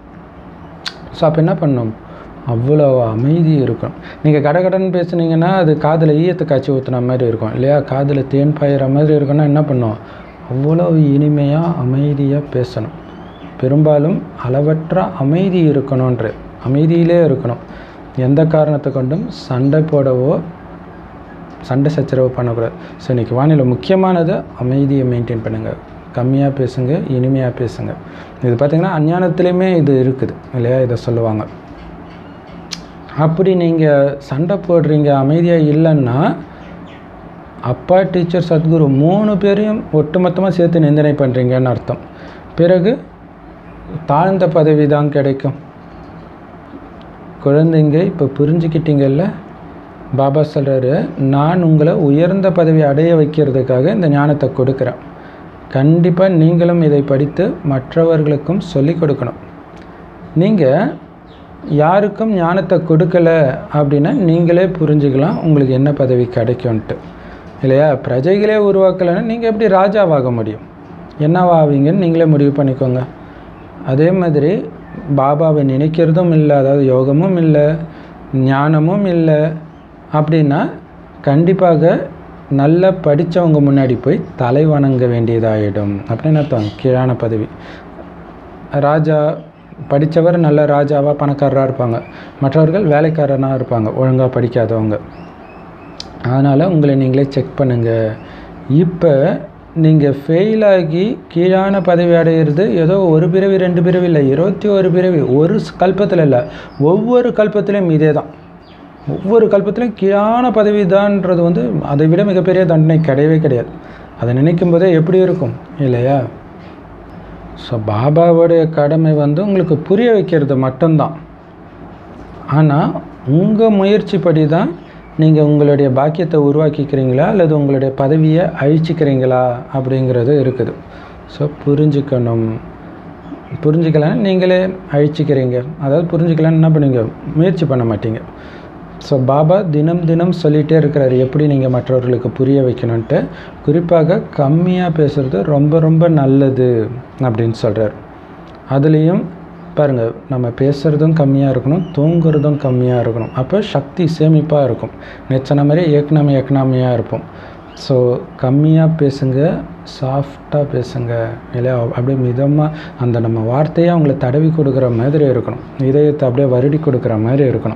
ஸோ அப்போ என்ன பண்ணணும்? அவ்வளோ அமைதி இருக்கும். நீங்கள் கடகடன்னு பேசுனீங்கன்னா அது காதில் ஈயத்தை காய்ச்சி ஊற்றுன மாதிரி இருக்கும் இல்லையா? காதில் தேன் பாயிற மாதிரி இருக்குன்னா என்ன பண்ணணும்? அவ்வளோ இனிமையாக அமைதியாக பேசணும். பெரும்பாலும் அளவற்ற அமைதி இருக்கணுன்ற, அமைதியிலே இருக்கணும். எந்த காரணத்தை கொண்டும் சண்டை போடவோ சண்டை சச்சரவோ பண்ணக்கூடாது. ஸோ இன்றைக்கி வானிலை முக்கியமானது அமைதியை மெயின்டைன் பண்ணுங்கள். கம்மியாக பேசுங்க, இனிமையாக பேசுங்க. இது பார்த்திங்கன்னா அஞ்ஞானத்துலேயுமே இது இருக்குது இல்லையா? இதை சொல்லுவாங்க. அப்படி நீங்கள் சண்டை போடுறீங்க, அமைதியாக இல்லைன்னா அப்பா, டீச்சர், சத்குரு 3 பேரையும் ஒட்டுமொத்தமாக சேர்த்து நிந்தனை பண்ணுறீங்கன்னு அர்த்தம். பிறகு தாழ்ந்த பதவி தான் கிடைக்கும். குழந்தைங்க இப்போ புரிஞ்சுக்கிட்டீங்கல்ல? பாபா சொல்கிறாரு, நான் உங்களை உயர்ந்த பதவி அடைய வைக்கிறதுக்காக இந்த ஞானத்தை கொடுக்குறேன். கண்டிப்பாக நீங்களும் இதை படித்து மற்றவர்களுக்கும் சொல்லிக் கொடுக்கணும். நீங்கள் யாருக்கும் ஞானத்தை கொடுக்கலை அப்படின்னா நீங்களே புரிஞ்சுக்கலாம் உங்களுக்கு என்ன பதவி கிடைக்கும்ன்ட்டு இல்லையா? பிரஜைகளே உருவாக்கலைன்னா நீங்கள் எப்படி ராஜாவாக முடியும்? என்னவாவீங்கன்னு நீங்களே முடிவு பண்ணிக்கோங்க. அதே மாதிரி பாபாவை நினைக்கிறதும் இல்லை, அதாவது யோகமும் இல்லை, ஞானமும் இல்லை அப்படின்னா கண்டிப்பாக நல்லா படித்தவங்க முன்னாடி போய் தலை வணங்க வேண்டியதாகிடும். அப்படின்னு அர்த்தம். கீழான பதவி. ராஜா படித்தவர் நல்ல ராஜாவாக பணக்காரராக இருப்பாங்க, மற்றவர்கள் வேலைக்காரனாக இருப்பாங்க, ஒழுங்காக படிக்காதவங்க. அதனால் உங்களை நீங்களே செக் பண்ணுங்கள். இப்போ நீங்கள் ஃபெயிலாகி கீழான பதவி அடையிறது ஏதோ ஒரு பிறவி 2 பிறவி இல்லை, 21 பிறவி, ஒரு கல்பத்தில் இல்லை, ஒவ்வொரு கல்பத்திலையும் இதே தான். ஒவ்வொரு கல்பத்திலையும் கீழான பதவி தான்ன்றது அதை விட மிகப்பெரிய தண்டனை கிடையவே கிடையாது. அதை நினைக்கும் போதே எப்படி இருக்கும் இல்லையா? ஸோ பாபாவோடைய கடமை உங்களுக்கு புரிய வைக்கிறது மட்டும்தான். ஆனால் உங்கள் முயற்சிப்படி தான் நீங்கள் உங்களுடைய பாக்கியத்தை உருவாக்கிக்கிறீங்களா அல்லது உங்களுடைய பதவியை அழிச்சிக்கிறீங்களா அப்படிங்கிறது இருக்குது. ஸோ புரிஞ்சுக்கணும். புரிஞ்சுக்கலான்னு நீங்களே அழிச்சிக்கிறீங்க. அதாவது புரிஞ்சுக்கலான்னு என்ன பண்ணுவீங்க? முயற்சி பண்ண மாட்டீங்க. ஸோ பாபா தினம் தினம் சொல்லிகிட்டே இருக்கிறார் எப்படி நீங்கள் மற்றவர்களுக்கு புரிய வைக்கணுன்ட்டு. குறிப்பாக கம்மியாக பேசுகிறது ரொம்ப ரொம்ப நல்லது அப்படின்னு சொல்கிறார். அதுலேயும் பாருங்கள், நம்ம பேசுகிறதும் கம்மியாக இருக்கணும், தூங்குறதும் கம்மியாக இருக்கணும். அப்போ சக்தி சேமிப்பாக இருக்கும். சொன்ன மாதிரி எக்கனாமியாக இருப்போம். ஸோ கம்மியாக பேசுங்க, சாஃப்டாக பேசுங்க இல்லையா? அப்படியே மிதமாக அந்த நம்ம வார்த்தையை அவங்கள தடவி கொடுக்குற மாதிரி இருக்கணும். இதயத்தை அப்படியே வருடி கொடுக்குற மாதிரி இருக்கணும்.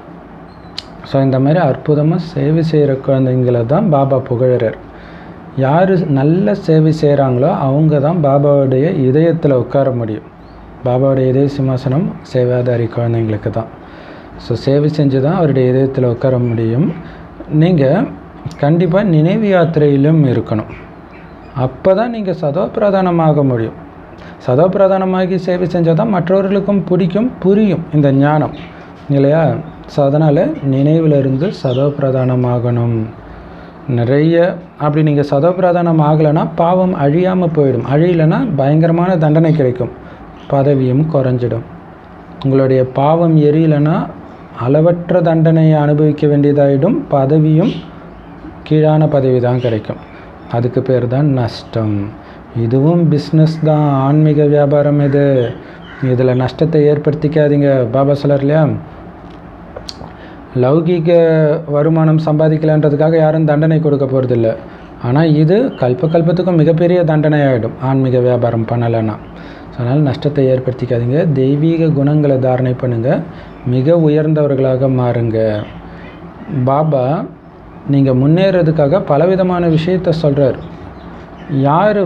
ஸோ இந்த மாதிரி அற்புதமாக சேவை செய்கிற குழந்தைங்களை தான் பாபா புகழறார். யார் நல்ல சேவை செய்கிறாங்களோ அவங்க தான் பாபாவுடைய இதயத்தில் உட்கார முடியும். பாபாவுடைய இதய சிம்மாசனம் சேவாதாரி குழந்தைங்களுக்கு தான். ஸோ சேவை செஞ்சு தான் அவருடைய இதயத்தில் உட்கார முடியும். நீங்கள் கண்டிப்பாக நினைவு யாத்திரையிலும் இருக்கணும். அப்போ தான் நீங்கள் சதோபிரதானமாக முடியும். சதோபிரதானமாகி சேவை செஞ்சால் தான் மற்றவர்களுக்கும் பிடிக்கும், புரியும் இந்த ஞானம் இல்லையா? ஸோ அதனால் நினைவிலிருந்து சதோபிரதானமாகணும். நிறைய அப்படி நீங்கள் சதோபிரதானம் ஆகலைன்னா பாவம் அழியாமல் போயிடும். அழியலைன்னா பயங்கரமான தண்டனை கிடைக்கும், பதவியும் குறைஞ்சிடும். உங்களுடைய பாவம் எரியலைன்னா அளவற்ற தண்டனையை அனுபவிக்க வேண்டியதாகிடும், பதவியும் கீழான பதவி தான் கிடைக்கும். அதுக்கு பேர் தான் நஷ்டம். இதுவும் பிஸ்னஸ் தான், ஆன்மீக வியாபாரம் இது. இதில் நஷ்டத்தை ஏற்படுத்திக்காதீங்க. பாபா சொல்கிறார் இல்லையா, லௌகீக வருமானம் சம்பாதிக்கலான்றதுக்காக யாரும் தண்டனை கொடுக்க போகிறதில்ல. ஆனால் இது கல்பத்துக்கும் மிகப்பெரிய தண்டனை ஆகிடும் ஆன்மீக வியாபாரம் பண்ணலைன்னா. அதனால் நஷ்டத்தை ஏற்படுத்திக்காதீங்க. தெய்வீக குணங்களை தாரணை பண்ணுங்கள், மிக உயர்ந்தவர்களாக மாறுங்க. பாபா நீங்கள் முன்னேறதுக்காக பலவிதமான விஷயத்த சொல்கிறார். யார்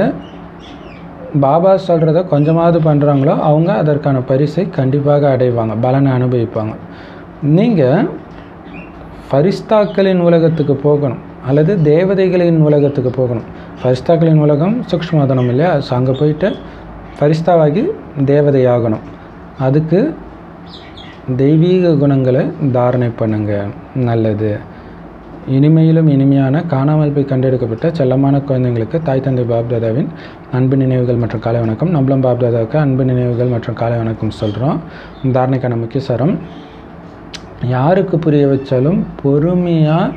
பாபா சொல்கிறத கொஞ்சமாவது பண்ணுறாங்களோ அவங்க அதற்கான பரிசை கண்டிப்பாக அடைவாங்க, பலனை அனுபவிப்பாங்க. நீங்கள் ஃபரிஸ்தாக்களின் உலகத்துக்கு போகணும் அல்லது தேவதைகளின் உலகத்துக்கு போகணும். ஃபரிஸ்தாக்களின் உலகம் சூக்ஷ்மதனம் இல்லையா? ஸோ அங்கே போயிட்டு ஃபரிஸ்தாவாகி தேவதையாகணும். அதுக்கு தெய்வீக குணங்களை தாரணை பண்ணுங்க, நல்லது. இனிமையிலும் இனிமையான காணாமல் போய் கண்டெடுக்கப்பட்ட செல்லமான குழந்தைங்களுக்கு தாய் தந்தை பாப்தாதாவின் அன்பு நினைவுகள் மற்றும் காலை வணக்கம். நம்மளும் பாப்தாதாவுக்கு அன்பு நினைவுகள் மற்றும் காலை வணக்கம் சொல்கிறோம். தாரணைக்கான முக்கிய சாரம், யாருக்கு புரிய வச்சாலும் பொறுமையாக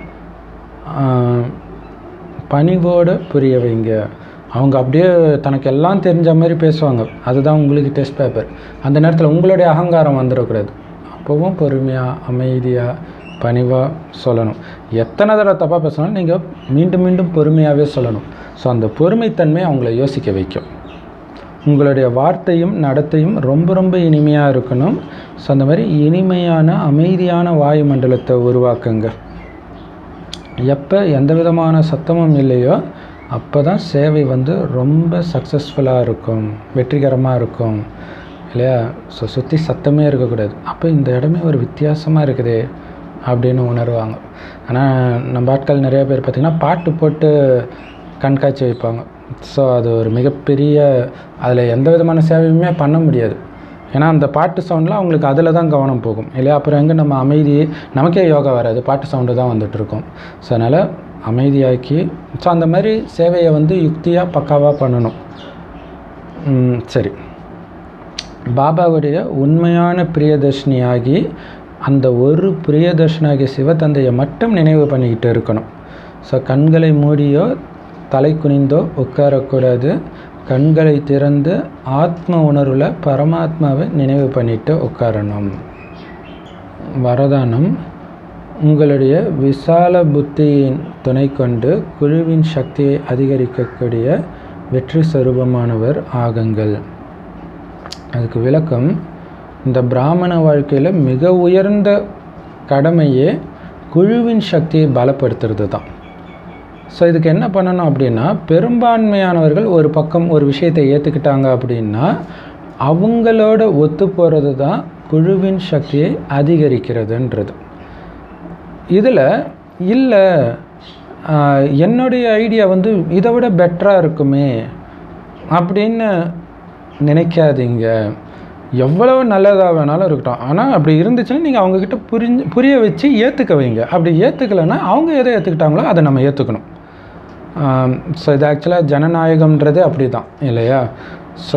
பணிவோடு புரிய வைங்க. அவங்க அப்படியே தனக்கு எல்லாம் தெரிஞ்ச மாதிரி பேசுவாங்க, அதுதான் உங்களுக்கு டெஸ்ட் பேப்பர். அந்த நேரத்தில் உங்களுடைய அகங்காரம் வந்துடக்கூடாது. அப்போவும் பொறுமையாக அமைதியாக பணிவாக சொல்லணும். எத்தனை தடவை தப்பாக பேசினாலும் நீங்கள் மீண்டும் மீண்டும் பொறுமையாகவே சொல்லணும். ஸோ அந்த பொறுமைத்தன்மை அவங்கள யோசிக்க வைக்கும். உங்களுடைய வார்த்தையும் நடத்தையும் ரொம்ப ரொம்ப இனிமையாக இருக்கணும். ஸோ அந்த மாதிரி இனிமையான அமைதியான வாயுமண்டலத்தை உருவாக்குங்க. எப்போ எந்த விதமான சத்தமும் இல்லையோ அப்போ தான் சேவை ரொம்ப சக்ஸஸ்ஃபுல்லாக இருக்கும், வெற்றிகரமாக இருக்கும் இல்லையா? ஸோ சுற்றி சத்தமே இருக்கக்கூடாது. அப்போ இந்த இடமே ஒரு வித்தியாசமாக இருக்குதே அப்படின்னு உணர்வாங்க. ஆனால் நம்ம ஆட்கள் நிறைய பேர் பார்த்திங்கன்னா பாட்டு போட்டு கண்காட்சி வைப்பாங்க. ஸோ அது ஒரு மிகப்பெரிய, அதில் எந்த விதமான சேவையுமே பண்ண முடியாது. ஏன்னா அந்த பாட்டு சவுண்டில் அவங்களுக்கு அதில் தான் கவனம் போகும் இல்லையா? அப்புறம் எங்கே நம்ம அமைதி, நமக்கே யோகா வராது, பாட்டு சவுண்டு தான் வந்துட்டுருக்கோம். ஸோ அதனால் அமைதியாக்கி, ஸோ அந்த மாதிரி சேவையை யுக்தியாக பக்காவாக பண்ணணும். சரி, பாபாவுடைய உண்மையான பிரியதர்ஷினியாகி அந்த ஒரு பிரியதர்ஷனாகிய சிவத்தந்தையை மட்டும் நினைவு பண்ணிக்கிட்டு இருக்கணும். ஸோ கண்களை மூடியோ தலை குனிந்தோ உட்காரக்கூடாது. கண்களை திறந்து ஆத்ம உணர்வில் பரமாத்மாவை நினைவு பண்ணிட்டு உட்காரணும். வரதானம், உங்களுடைய விசால புத்தியின் துணை கொண்டு குழுவின் சக்தியை அதிகரிக்கக்கூடிய வெற்றி சொரூபமானவர் ஆகுங்கள். அதுக்கு விளக்கம், இந்த பிராமண வாழ்க்கையில் மிக உயர்ந்த கடமையே குழுவின் சக்தியை பலப்படுத்துறது தான். ஸோ இதுக்கு என்ன பண்ணணும் அப்படின்னா, பெரும்பான்மையானவர்கள் ஒரு பக்கம் ஒரு விஷயத்தை ஏற்றுக்கிட்டாங்க அப்படின்னா அவங்களோட ஒத்து போகிறது தான் குழுவின் சக்தியை அதிகரிக்கிறதுன்றது. இதில் இல்லை என்னுடைய ஐடியா இதை விட பெட்டராக இருக்குமே அப்படின்னு நினைக்காதீங்க. எவ்வளவு நல்லதாக வேணாலும் இருக்கட்டும், ஆனால் அப்படி இருந்துச்சுன்னா நீங்கள் அவங்கக்கிட்ட புரிய வச்சு ஏற்றுக்க வைங்க. அப்படி ஏற்றுக்கலைன்னா அவங்க எதை ஏற்றுக்கிட்டாங்களோ அதை நம்ம ஏற்றுக்கணும். ஸோ இது ஆக்சுவலாக ஜனநாயகம்ன்றது அப்படி தான் இல்லையா? ஸோ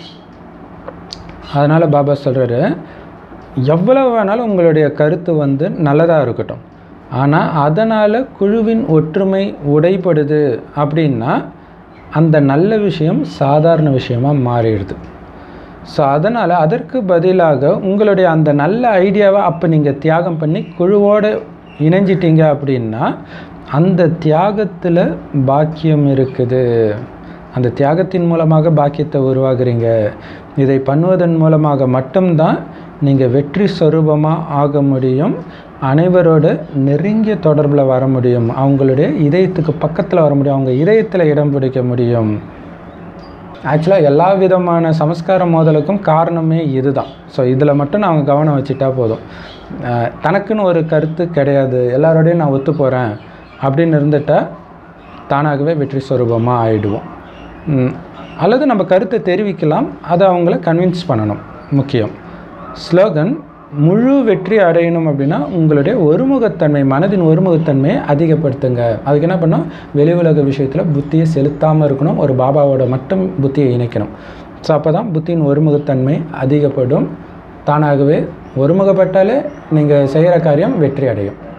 அதனால் பாபா சொல்கிறாரு, எவ்வளவு வேணாலும் உங்களுடைய கருத்து நல்லதாக இருக்கட்டும், ஆனால் அதனால் குழுவின் ஒற்றுமை உடைப்படுது அப்படின்னா அந்த நல்ல விஷயம் சாதாரண விஷயமாக மாறிடுது. ஸோ அதனால் அதற்கு பதிலாக உங்களுடைய அந்த நல்ல ஐடியாவை அப்போ நீங்கள் தியாகம் பண்ணி குழுவோடு இணைஞ்சிட்டிங்க அப்படின்னா அந்த தியாகத்தில் பாக்கியம் இருக்குது. அந்த தியாகத்தின் மூலமாக பாக்கியத்தை உருவாக்குறீங்க. இதை பண்ணுவதன் மூலமாக மட்டும்தான் நீங்கள் வெற்றி சொரூபமாக ஆக முடியும், அனைவரோட நெருங்கிய தொடர்பில் வர முடியும், அவங்களுடைய இதயத்துக்கு பக்கத்தில் வர முடியும், அவங்க இதயத்தில் இடம் பிடிக்க முடியும். ஆக்சுவலாக எல்லா விதமான சமஸ்கார மோதலுக்கும் காரணமே இது தான். ஸோ இதில் மட்டும் நான் கவனம் வச்சுட்டா போதும். தனக்குன்னு ஒரு கருத்து கிடையாது, எல்லாரோடையும் நான் ஒத்து போகிறேன் அப்படின்னு இருந்துட்டால் தானாகவே வெற்றி சொரூபமாக ஆகிடுவோம். அல்லது நம்ம கருத்தை தெரிவிக்கலாம், அதை அவங்கள கன்வின்ஸ் பண்ணணும். முக்கியம் ஸ்லோகன், முழு வெற்றி அடையணும் அப்படின்னா உங்களுடைய ஒருமுகத்தன்மை, மனதின் ஒருமுகத்தன்மையை அதிகப்படுத்துங்க. அதுக்கு என்ன பண்ணணும், வெளி உலக விஷயத்தில் புத்தியை செலுத்தாமல் இருக்கணும், ஒரு பாபாவோட மட்டும் புத்தியை இணைக்கணும். ஸோ அப்போ தான் புத்தியின் ஒருமுகத்தன்மை அதிகப்படும். தானாகவே ஒருமுகப்பட்டாலே நீங்கள் செய்கிற காரியம் வெற்றி அடையும்.